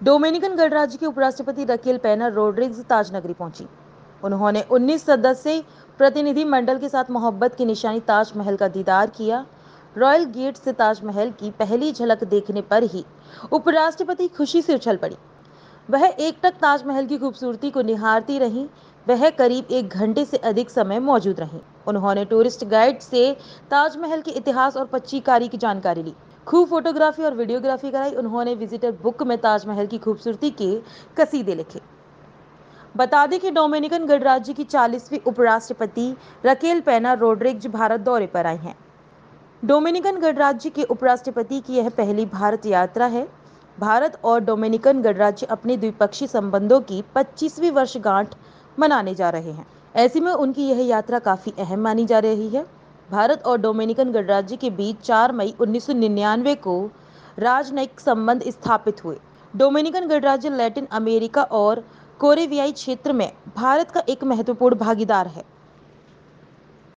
Dominican गणराज्य के उपराष्ट्रपति रकेल पेना रोड्रिग्स ताजनगरी पहुंची। उन्होंने 19 सदस्यीय प्रतिनिधि मंडल के साथ मोहब्बत की निशानी ताजमहल का दीदार किया। रॉयल गेट से ताजमहल की पहली झलक देखने पर ही उपराष्ट्रपति खुशी से उछल पड़ी। वह एकटक ताजमहल की खूबसूरती को निहारती रहीं। वह करीब 1 घंटे से अधिक समय मौजूद रहीं। उन्होंने टूरिस्ट गाइड से ताजमहल के इतिहास और पच्चीकारी की जानकारी ली। खूब फोटोग्राफी और वीडियोग्राफी कराई। उन्होंने विजिटर बुक में ताजमहल की खूबसूरती के कसीदे लिखे। बता दें कि डोमिनिकन गणराज्य की 40वीं उपराष्ट्रपति रकेल पेना रोड्रिग्ज भारत दौरे पर आई हैं। डोमिनिकन गणराज्य के उपराष्ट्रपति की यह पहली भारत यात्रा है। भारत और डोमिनिकन गणराज्य अपने द्विपक्षीय संबंधों की 25वीं वर्षगांठ मनाने जा रहे हैं। ऐसे में उनकी यह यात्रा काफी अहम मानी जा रही है। भारत और डोमिनिकन गणराज्य के बीच 4 मई 1999 को राजनयिक संबंध स्थापित हुए। डोमिनिकन गणराज्य लैटिन अमेरिका और कैरेबियाई क्षेत्र में भारत का एक महत्वपूर्ण भागीदार है।